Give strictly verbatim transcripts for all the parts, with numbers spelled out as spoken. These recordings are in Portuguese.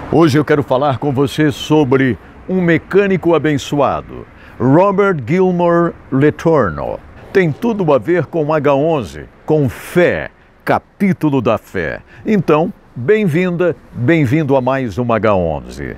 Hoje eu quero falar com você sobre um mecânico abençoado, Robert Gilmore Letourneau. Tem tudo a ver com H onze, com fé, capítulo da fé. Então, bem-vinda, bem-vindo a mais um H onze.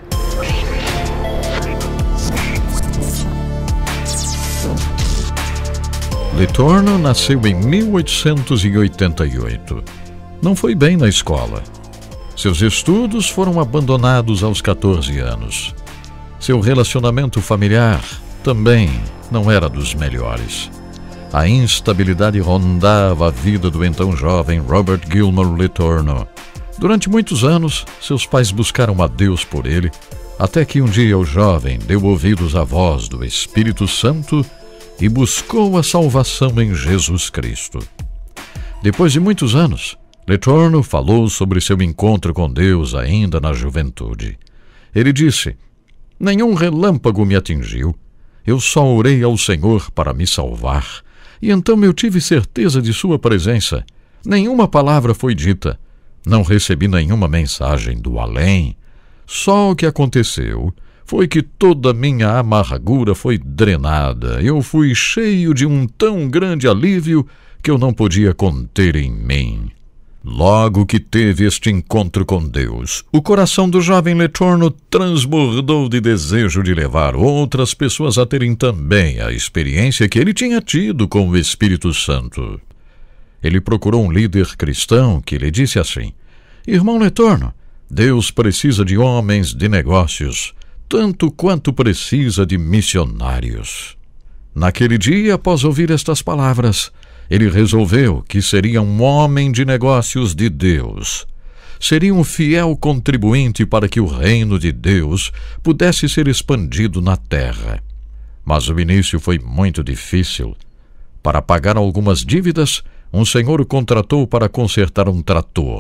Letourneau nasceu em mil oitocentos e oitenta e oito. Não foi bem na escola. Seus estudos foram abandonados aos quatorze anos. Seu relacionamento familiar também não era dos melhores. A instabilidade rondava a vida do então jovem Robert Gilmore Letourneau. Durante muitos anos, seus pais buscaram a Deus por ele, até que um dia o jovem deu ouvidos à voz do Espírito Santo e buscou a salvação em Jesus Cristo. Depois de muitos anos, Letourneau falou sobre seu encontro com Deus ainda na juventude. Ele disse: "Nenhum relâmpago me atingiu. Eu só orei ao Senhor para me salvar, e então eu tive certeza de sua presença. Nenhuma palavra foi dita. Não recebi nenhuma mensagem do além. Só o que aconteceu foi que toda minha amargura foi drenada. Eu fui cheio de um tão grande alívio que eu não podia conter em mim." Logo que teve este encontro com Deus, o coração do jovem Letourneau transbordou de desejo de levar outras pessoas a terem também a experiência que ele tinha tido com o Espírito Santo. Ele procurou um líder cristão que lhe disse assim: "Irmão Letourneau, Deus precisa de homens de negócios, tanto quanto precisa de missionários." Naquele dia, após ouvir estas palavras, ele resolveu que seria um homem de negócios de Deus. Seria um fiel contribuinte para que o reino de Deus pudesse ser expandido na terra. Mas o início foi muito difícil. Para pagar algumas dívidas, um senhor o contratou para consertar um trator.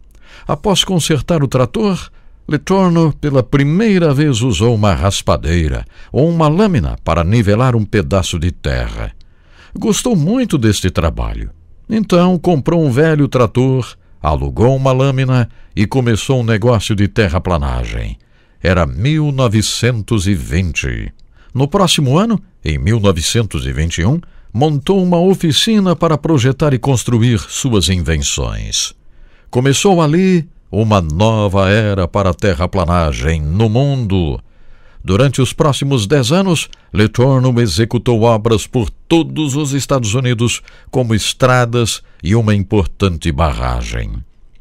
Após consertar o trator, Letourneau pela primeira vez usou uma raspadeira ou uma lâmina para nivelar um pedaço de terra. Gostou muito deste trabalho. Então comprou um velho trator, alugou uma lâmina e começou um negócio de terraplanagem. Era mil novecentos e vinte. No próximo ano, em mil novecentos e vinte e um, montou uma oficina para projetar e construir suas invenções. Começou ali uma nova era para a terraplanagem no mundo. Durante os próximos dez anos, Letourneau executou obras por todos os Estados Unidos, como estradas e uma importante barragem.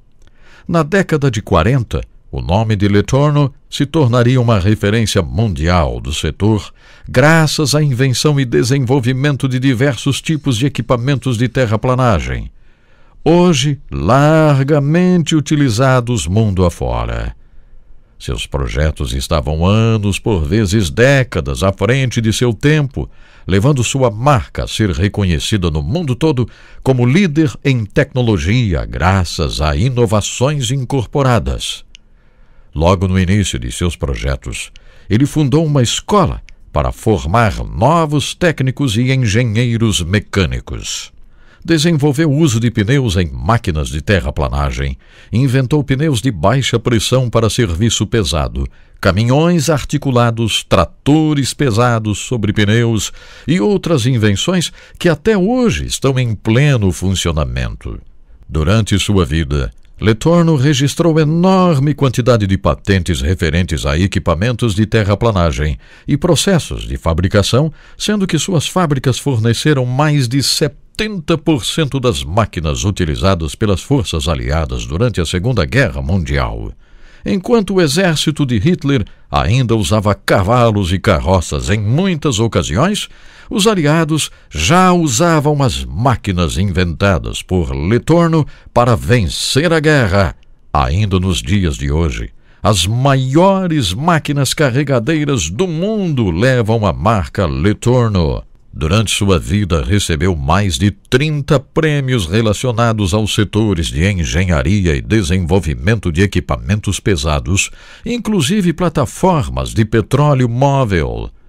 Na década de quarenta, o nome de Letourneau se tornaria uma referência mundial do setor, graças à invenção e desenvolvimento de diversos tipos de equipamentos de terraplanagem, hoje largamente utilizados mundo afora. Seus projetos estavam anos, por vezes décadas, à frente de seu tempo, levando sua marca a ser reconhecida no mundo todo como líder em tecnologia, graças a inovações incorporadas. Logo no início de seus projetos, ele fundou uma escola para formar novos técnicos e engenheiros mecânicos. Desenvolveu o uso de pneus em máquinas de terraplanagem, inventou pneus de baixa pressão para serviço pesado, caminhões articulados, tratores pesados sobre pneus e outras invenções que até hoje estão em pleno funcionamento. Durante sua vida, Letourneau registrou enorme quantidade de patentes referentes a equipamentos de terraplanagem e processos de fabricação, sendo que suas fábricas forneceram mais de setenta por cento das máquinas utilizadas pelas forças aliadas durante a Segunda Guerra Mundial. Enquanto o exército de Hitler ainda usava cavalos e carroças em muitas ocasiões, os aliados já usavam as máquinas inventadas por Letourneau para vencer a guerra. Ainda nos dias de hoje, as maiores máquinas carregadeiras do mundo levam a marca Letourneau. Durante sua vida, recebeu mais de trinta prêmios relacionados aos setores de engenharia e desenvolvimento de equipamentos pesados, inclusive plataformas de petróleo móvel.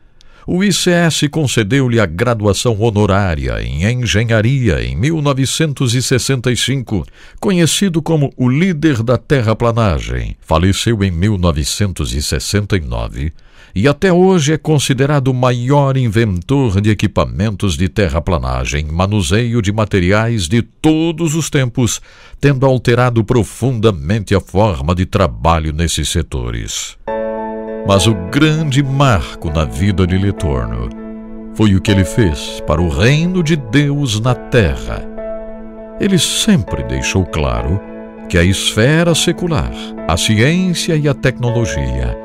o I C S concedeu-lhe a graduação honorária em engenharia em mil novecentos e sessenta e cinco, conhecido como o líder da terraplanagem. Faleceu em mil novecentos e sessenta e nove e até hoje é considerado o maior inventor de equipamentos de terraplanagem, manuseio de materiais de todos os tempos, tendo alterado profundamente a forma de trabalho nesses setores. Mas o grande marco na vida de Letourneau foi o que ele fez para o reino de Deus na Terra. Ele sempre deixou claro que a esfera secular, a ciência e a tecnologia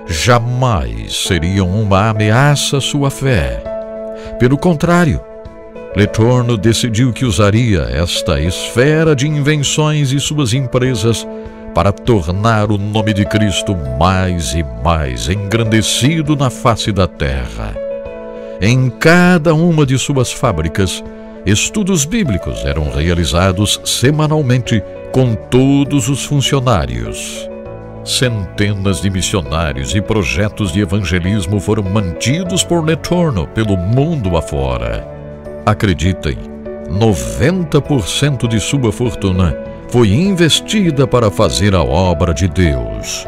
jamais seriam uma ameaça à sua fé. Pelo contrário, Letourneau decidiu que usaria esta esfera de invenções e suas empresas para tornar o nome de Cristo mais e mais engrandecido na face da terra. Em cada uma de suas fábricas, estudos bíblicos eram realizados semanalmente com todos os funcionários. Centenas de missionários e projetos de evangelismo foram mantidos por Letourneau pelo mundo afora. Acreditem, noventa por cento de sua fortuna foi investida para fazer a obra de Deus.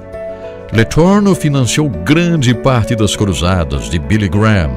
Letourneau financiou grande parte das cruzadas de Billy Graham.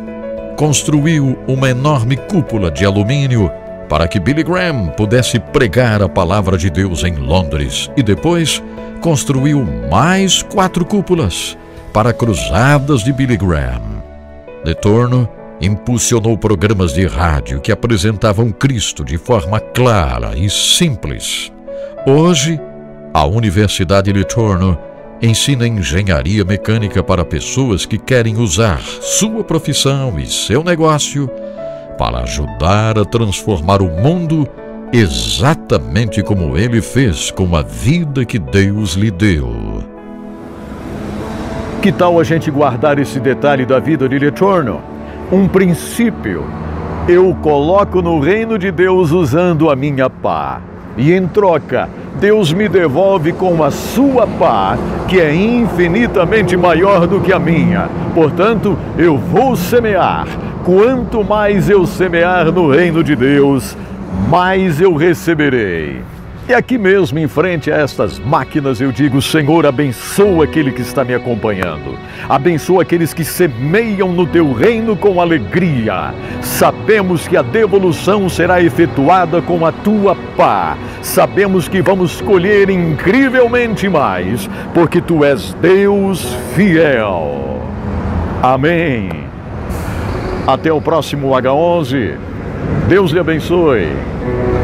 Construiu uma enorme cúpula de alumínio para que Billy Graham pudesse pregar a palavra de Deus em Londres e depois construiu mais quatro cúpulas para cruzadas de Billy Graham. Letourneau impulsionou programas de rádio que apresentavam Cristo de forma clara e simples. Hoje, a Universidade Letourneau ensina engenharia mecânica para pessoas que querem usar sua profissão e seu negócio para ajudar a transformar o mundo exatamente como ele fez com a vida que Deus lhe deu. Que tal a gente guardar esse detalhe da vida de Letourneau? Um princípio: eu coloco no reino de Deus usando a minha pá. E em troca, Deus me devolve com a sua pá, que é infinitamente maior do que a minha. Portanto, eu vou semear. Quanto mais eu semear no reino de Deus, mais eu receberei. E aqui mesmo, em frente a estas máquinas, eu digo: Senhor, abençoa aquele que está me acompanhando. Abençoa aqueles que semeiam no teu reino com alegria. Sabemos que a devolução será efetuada com a tua pá. Sabemos que vamos colher incrivelmente mais, porque tu és Deus fiel. Amém. Até o próximo H onze. Deus lhe abençoe.